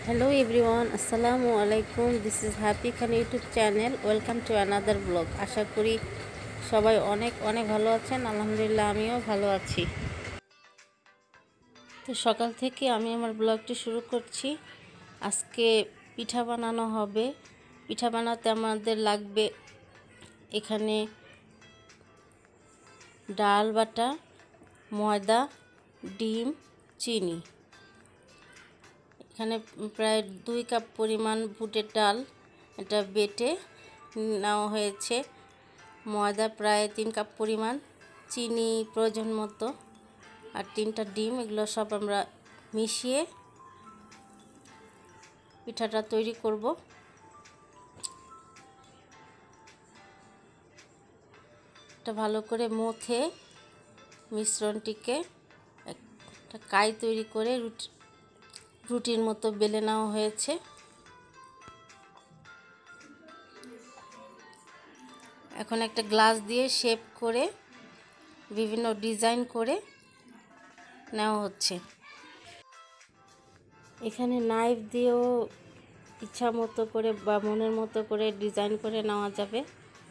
Hello everyone, Assalamu alaikum. This is Happy Khan YouTube channel. Welcome to another vlog. আশা করি সবাই অনেক অনেক ভালো আছেন। আলহামদুলিল্লাহ আমিও ভালো আছি। তো সকাল থেকে আমি আমার ব্লগটি শুরু করছি। আজকে পিঠা বানানো হবে। পিঠা বানাতে আমাদের লাগবে এখানে ডাল বাটা, ময়দা, ডিম, চিনি। এখানে প্রায় 2 কাপ পরিমাণ বুটের ডাল এটা বেটে নেওয়া হয়েছে, ময়দা প্রায় 3 কাপ পরিমাণ, চিনি প্রয়োজন মতো, আর 3টা ডিম। এগুলো সব আমরা মিশিয়ে পিঠাটা তৈরি করব। এটা ভালো করে মথে মিশ্রণটিকে একটা কাই তৈরি করে রুটির মতো বেলে নেওয়া হয়েছে। এখন একটা গ্লাস দিয়ে শেপ করে বিভিন্ন ডিজাইন করে নেওয়া হচ্ছে। এখানে নাইফ দিয়েও ইচ্ছা মতো করে বা মনের মতো করে ডিজাইন করে নেওয়া যাবে।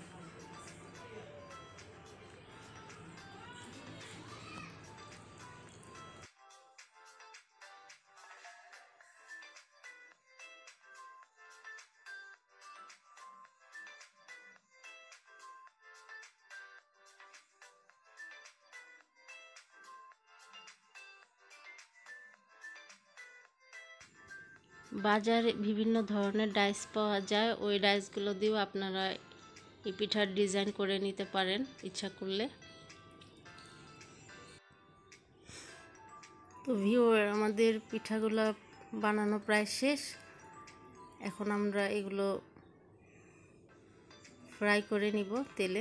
বাজারে বিভিন্ন ধরনের ডাইস পাওয়া যায়, ওই ডাইসগুলো দিয়েও আপনারা এই পিঠার ডিজাইন করে নিতে পারেন ইচ্ছা করলে। তো ভিউয়ার, আমাদের পিঠাগুলো বানানো প্রায় শেষ। এখন আমরা এগুলো ফ্রাই করে নিব তেলে।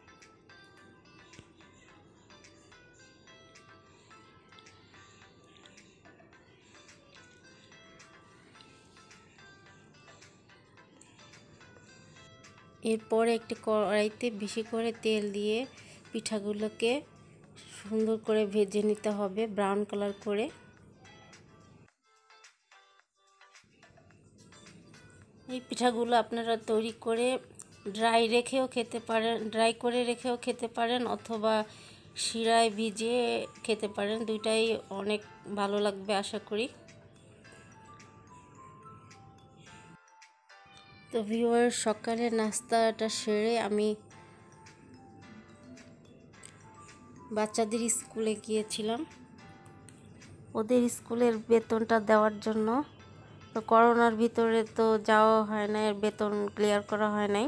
এরপরে একটি কড়াইতে বেশি করে তেল দিয়ে পিঠাগুলোকে সুন্দর করে ভেজে নিতে হবে, ব্রাউন কালার করে। এই পিঠাগুলো আপনারা তৈরি করে ড্রাই করে রেখেও খেতে পারেন অথবা শিরায় ভিজিয়ে খেতে পারেন। দুইটাই অনেক ভালো লাগবে আশা করি। তো ভিউয়ার, সকালের নাস্তাটা সেরে আমি বাচ্চাদের স্কুলে গিয়েছিলাম ওদের স্কুলের বেতনটা দেওয়ার জন্য। তো করোনার ভিতরে তো যাওয়া হয় না, এর বেতন ক্লিয়ার করা হয় নাই।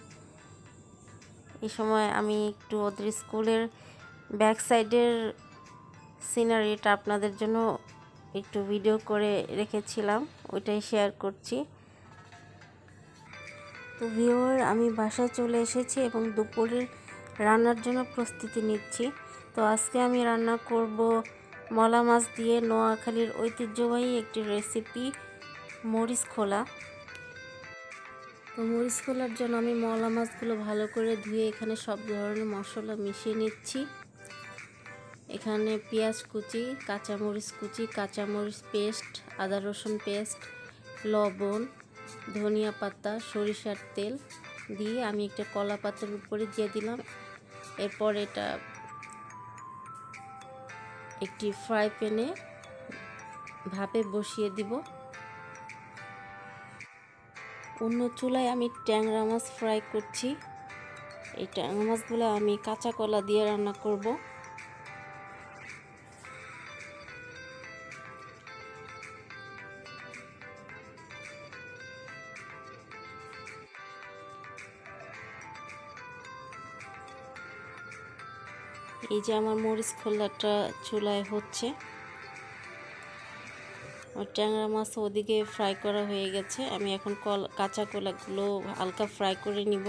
এই সময় আমি একটু ওদের স্কুলের ব্যাক সাইডের সিনারিটা আপনাদের জন্য একটু ভিডিও করে রেখেছিলাম, ওইটাই শেয়ার করছি। তো ভিউয়ার, আমি বাসায় চলে এসেছি এবং দুপুরের রান্নার জন্য প্রস্তুতি নিচ্ছি। তো আজকে আমি রান্না করব মলা মাছ দিয়ে নোয়াখালীর ঐতিহ্যবাহী একটি রেসিপি, মরিচ খোলা। তো মরিচ খোলার জন্য আমি মলা মাছগুলো ভালো করে ধুয়ে এখানে সব ধরনের মশলা মিশিয়ে নিচ্ছি। এখানে পেঁয়াজ কুচি, কাঁচামরিচ কুচি, কাঁচামরিচ পেস্ট, আদা রসুন পেস্ট, লবণ, ধনিয়া পাতা, সরিষার তেল দিয়ে আমি একটা কলা পাতার উপরে দিয়ে দিলাম। এরপর এটা একটি ফ্রাই প্যানে ভাপে বসিয়ে দিব। অন্য চুলায় আমি ট্যাংরা মাছ ফ্রাই করছি। এই ট্যাংরা মাছগুলো আমি কাঁচা কলা দিয়ে রান্না করব। এই যে আমার মরিচ খোলাটা চুলায় হচ্ছে, আর ট্যাংরা মাছ ওদিকে ফ্রাই করা হয়ে গেছে। আমি এখন কাঁচা কলাগুলো হালকা ফ্রাই করে নিব।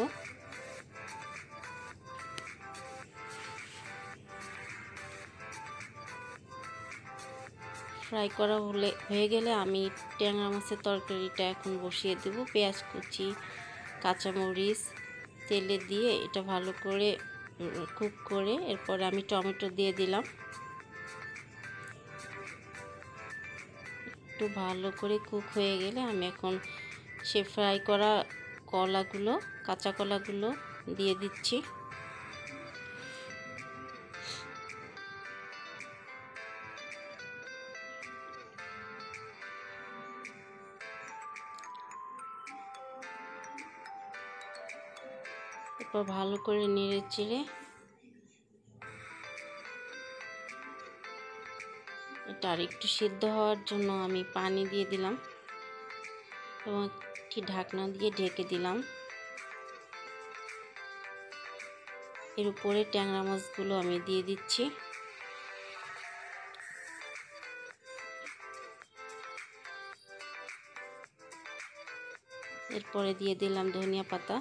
ফ্রাই করা হয়ে গেলে আমি ট্যাংরা মাছের তরকারিটা এখন বসিয়ে দেব। পেঁয়াজ কুচি, কাঁচামরিচ তেলে দিয়ে এটা ভালো করে কুক করে এরপরে আমি টমেটো দিয়ে দিলাম। একটু ভালো করে কুক হয়ে গেলে আমি এখন সে ফ্রাই করা কলাগুলো, কাঁচা কলাগুলো দিয়ে দিচ্ছি। এরপর ভালো করে নেড়ে চেড়ে এটা আর একটু সিদ্ধ হওয়ার জন্য আমি পানি দিয়ে দিলাম এবং একটি ঢাকনা দিয়ে ঢেকে দিলাম। এর উপরে ট্যাংরা মাছগুলো আমি দিয়ে দিচ্ছি। এরপরে দিয়ে দিলাম ধনিয়া পাতা।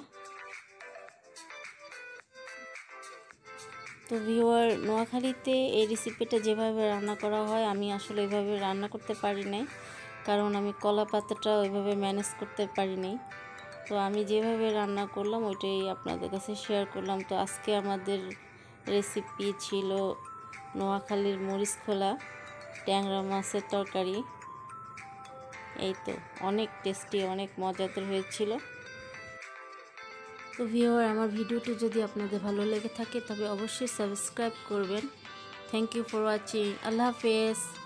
তো ভিউয়ার, নোয়াখালীতে এই রেসিপিটা যেভাবে রান্না করা হয় আমি আসলে এভাবে রান্না করতে পারি নাই, কারণ আমি কলা পাতাটা ওইভাবে ম্যানেজ করতে পারি নাই। তো আমি যেভাবে রান্না করলাম ওইটাই আপনাদের কাছে শেয়ার করলাম। তো আজকে আমাদের রেসিপি ছিল নোয়াখালীর মরিচখোলা ট্যাংরা মাছের তরকারি। এই তো, অনেক টেস্টি, অনেক মজাদার হয়েছিল। তো ভিউয়ার, আমার ভিডিওটি যদি আপনাদের ভালো লেগে থাকে তবে অবশ্যই সাবস্ক্রাইব করবেন। Thank you for watching. আল্লাহ হাফেজ।